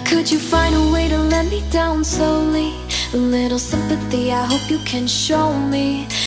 Could you find a way to let me down slowly? A little sympathy, I hope you can show me.